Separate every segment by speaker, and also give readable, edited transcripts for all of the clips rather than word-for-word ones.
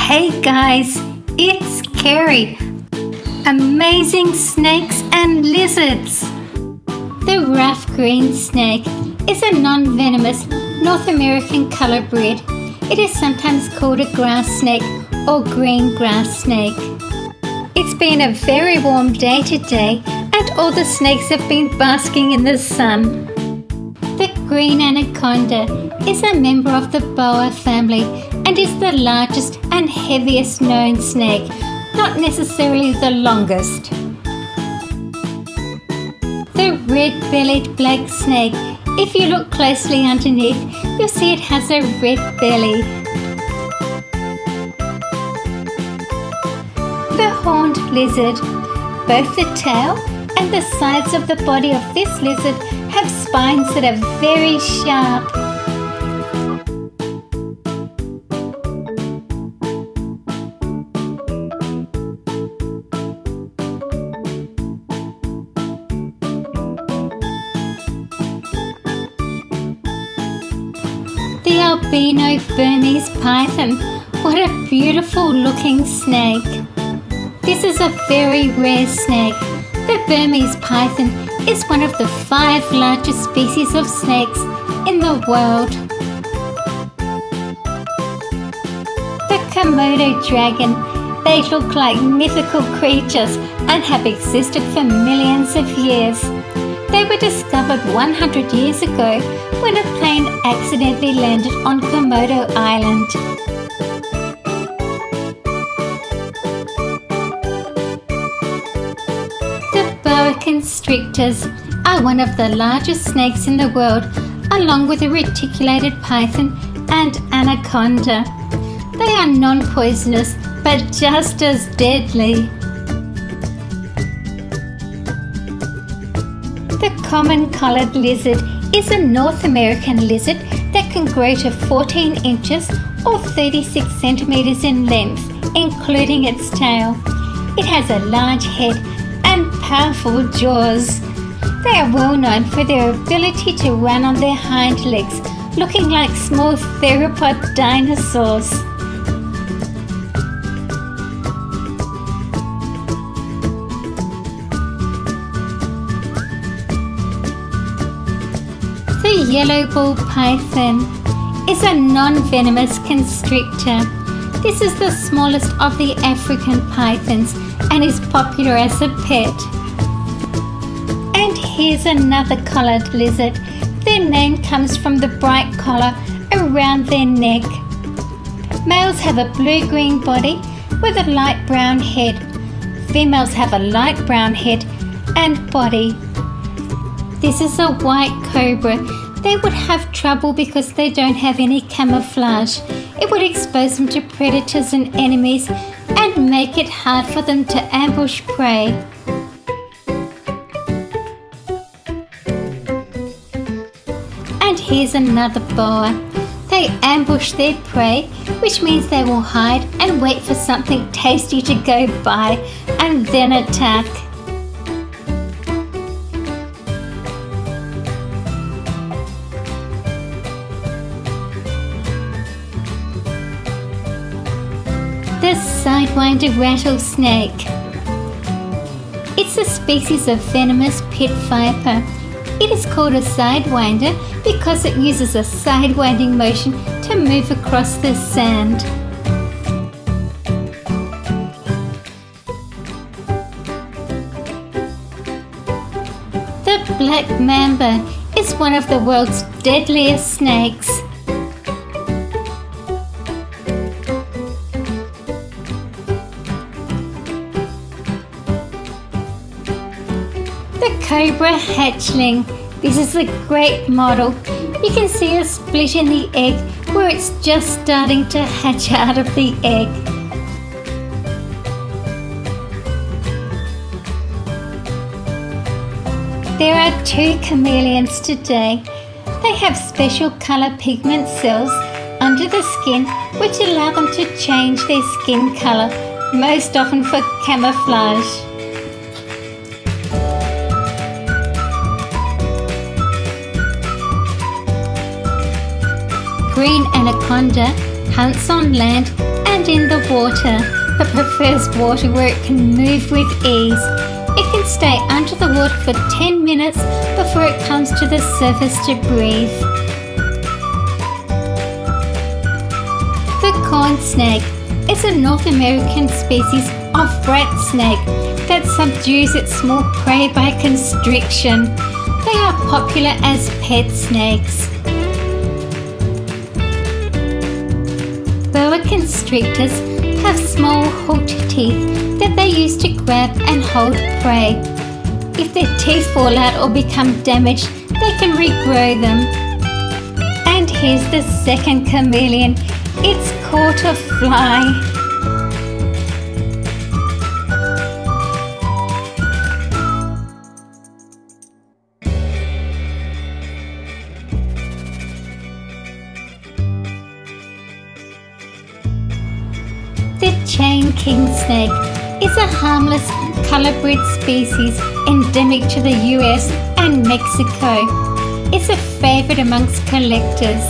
Speaker 1: Hey guys, it's Carrie. Amazing snakes and lizards. The rough green snake is a non-venomous North American color breed. It is sometimes called a grass snake or green grass snake. It's been a very warm day today and all the snakes have been basking in the sun. The green anaconda is a member of the boa family and is the largest and heaviest known snake, not necessarily the longest. The red-bellied black snake, if you look closely underneath, you'll see it has a red belly. The horned lizard. Both the tail and the sides of the body of this lizard have spines that are very sharp. The albino Burmese python. What a beautiful looking snake. This is a very rare snake. The Burmese python is one of the 5 largest species of snakes in the world. The Komodo dragon. They look like mythical creatures and have existed for millions of years. They were discovered 100 years ago when a plane accidentally landed on Komodo Island. The boa constrictors are one of the largest snakes in the world, along with the reticulated python and anaconda. They are non-poisonous but just as deadly. The common collared lizard is a North American lizard that can grow to 14 inches or 36 centimeters in length, including its tail. It has a large head and powerful jaws. They are well known for their ability to run on their hind legs, looking like small theropod dinosaurs. The yellow ball python is a non-venomous constrictor. This is the smallest of the African pythons and is popular as a pet. And here's another collared lizard. Their name comes from the bright collar around their neck. Males have a blue-green body with a light brown head. Females have a light brown head and body. This is a white cobra. They would have trouble because they don't have any camouflage. It would expose them to predators and enemies and make it hard for them to ambush prey. And here's another boa. They ambush their prey, which means they will hide and wait for something tasty to go by and then attack. The sidewinder rattlesnake. It's a species of venomous pit viper. It is called a sidewinder because it uses a sidewinding motion to move across the sand. The black mamba is one of the world's deadliest snakes. Cobra hatchling. This is a great model. You can see a split in the egg where it's just starting to hatch out of the egg. There are 2 chameleons today. They have special color pigment cells under the skin which allow them to change their skin color, most often for camouflage. green anaconda hunts on land and and in the water, but prefers water where it can move with ease. It can stay under the water for 10 minutes before it comes to the surface to breathe. The corn snake is a North American species of rat snake that subdues its small prey by constriction. They are popular as pet snakes. Boa constrictors have small hooked teeth that they use to grab and hold prey. If their teeth fall out or become damaged, they can regrow them. And here's the second chameleon. It's caught a fly. The chain king snake is a harmless color-bred species endemic to the US and Mexico. It's a favorite amongst collectors.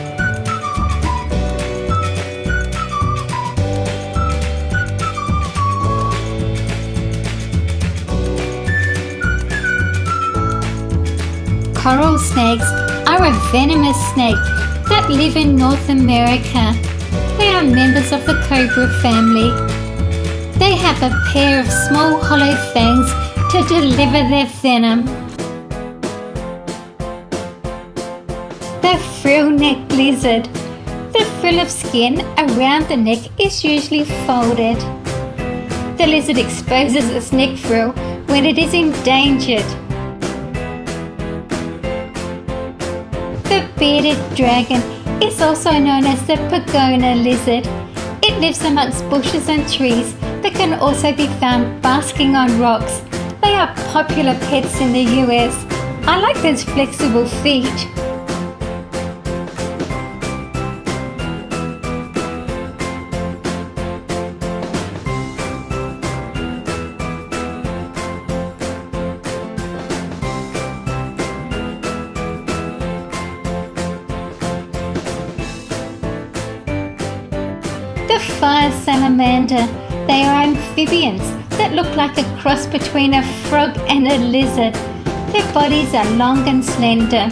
Speaker 1: Coral snakes are a venomous snake that live in North America. They are members of the cobra family. They have a pair of small hollow fangs to deliver their venom. The frill-necked lizard. The frill of skin around the neck is usually folded. The lizard exposes its neck frill when it is endangered. The bearded dragon is also known as the pagona lizard. It lives amongst bushes and trees, but can also be found basking on rocks. They are popular pets in the US. I like those flexible feet. The fire salamander. They are amphibians that look like a cross between a frog and a lizard. Their bodies are long and slender.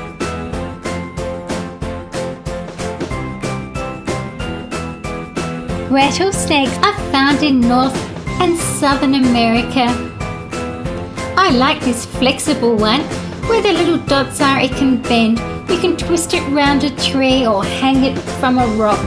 Speaker 1: Rattlesnakes are found in North and Southern America. I like this flexible one. Where the little dots are, it can bend. You can twist it round a tree or hang it from a rock.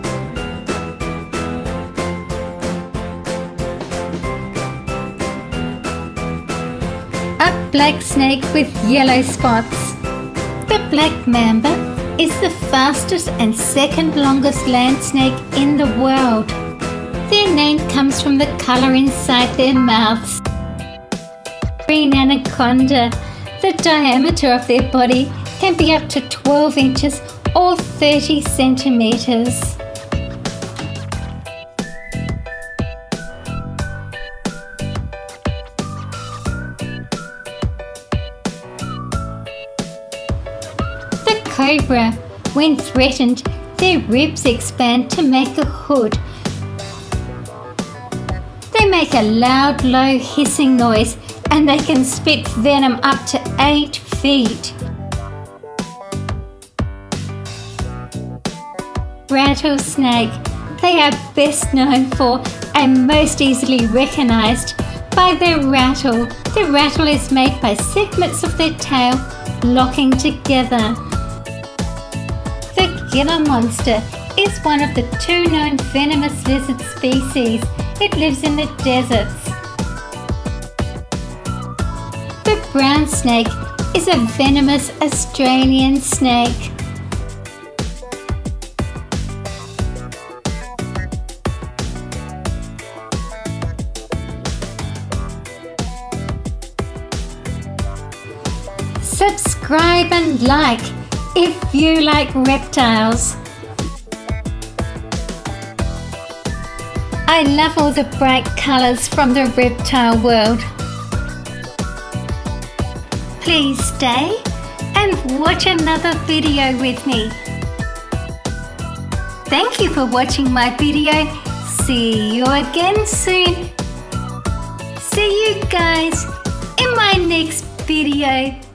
Speaker 1: A black snake with yellow spots. The black mamba is the fastest and second longest land snake in the world. Their name comes from the colour inside their mouths. Green anaconda. The diameter of their body can be up to 12 inches or 30 centimetres. Cobra. When threatened, their ribs expand to make a hood. They make a loud, low hissing noise and they can spit venom up to 8 feet. Rattlesnake. They are best known for and most easily recognised by their rattle. The rattle is made by segments of their tail locking together. The Gila monster is one of the 2 known venomous lizard species. It lives in the deserts. The brown snake is a venomous Australian snake. Subscribe and like if you like reptiles. I love all the bright colours from the reptile world. Please stay and watch another video with me. Thank you for watching my video. See you again soon. See you guys in my next video.